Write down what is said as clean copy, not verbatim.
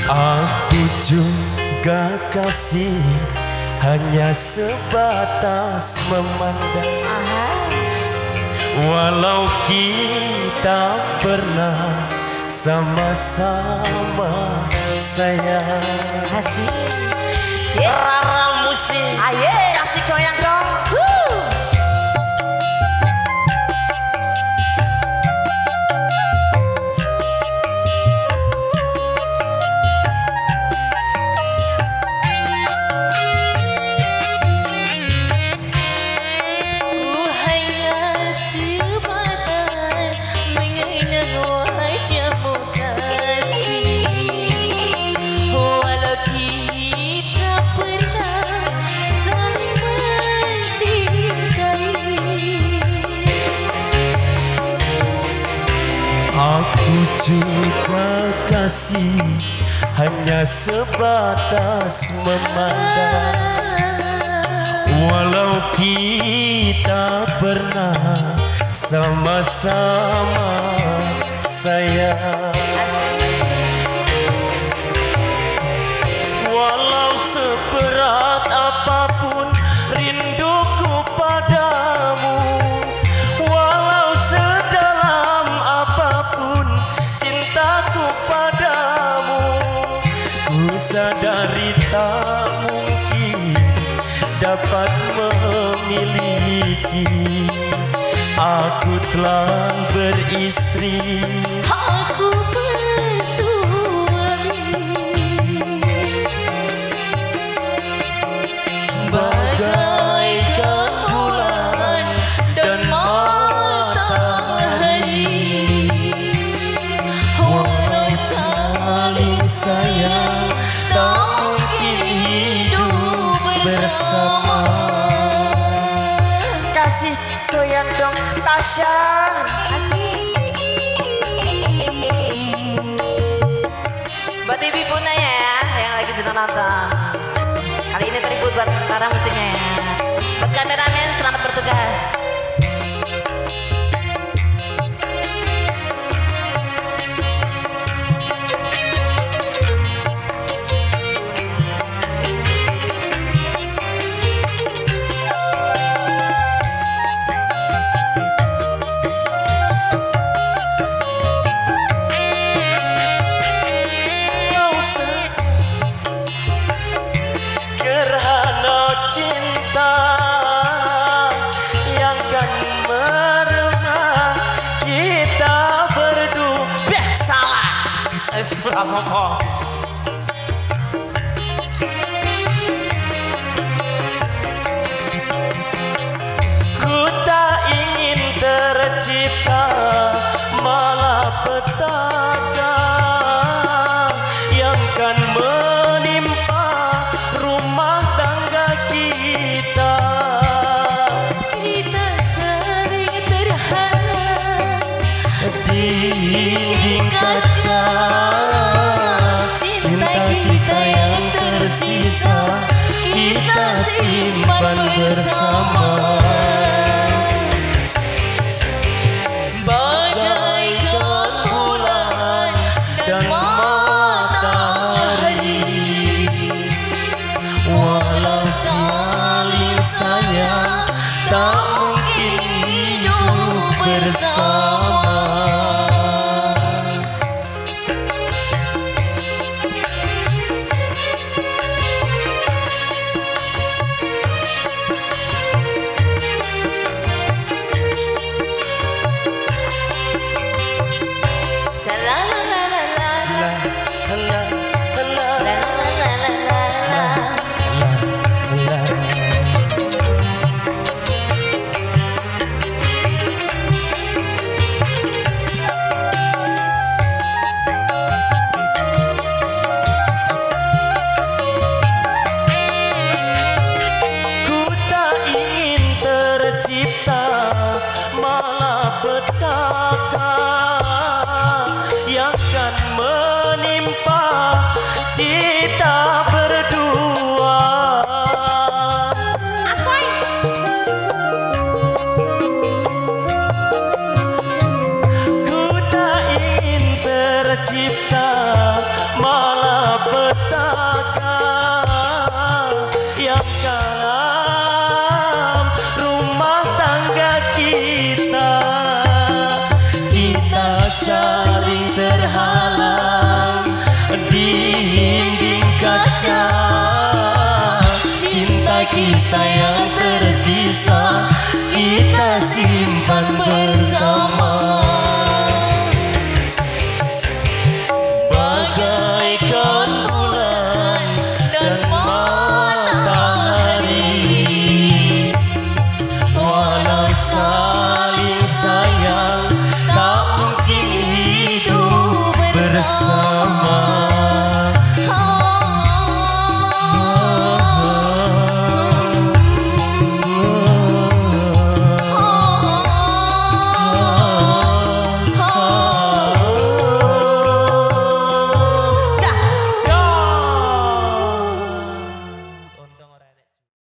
Aku juga kasih hanya sebatas memandang. Walau kita pernah sama-sama sayang. Kasih Rara musik, kasih goyang dong. Aku juga kasih hanya sebatas memandang. Walau kita pernah sama-sama sayang. Walau seberat apapun rinduku padamu, walau sedalam apapun cintaku padamu, ku sadari tak mungkin dapat memiliki. Aku telah beristri, aku bersuami. Bagaikan bulan dan matahari, walau saling sayang tak mungkin hidup bersama. Kasih goyang dong Tasya. Buat ibu punanya ya yang lagi sedang nonton. Kali ini tribut buat para musiknya ya. Buat kameramen selamat bertugas. Cinta yang kan merengah kita berdua. Salah. Seberapa kok? Ku tak ingin tercipta malapetaka yang kan menimpa rumah tangga kita. Kita sering terhadap dinding kaca cinta kita yang tersisa kita simpan bersama. Bagaikan bulan dan matahari, walau saling sayang tak mungkin hidup bersama. Malapetaka yang kan menimpa saja cinta kita yang tersisa kita simpan bersama.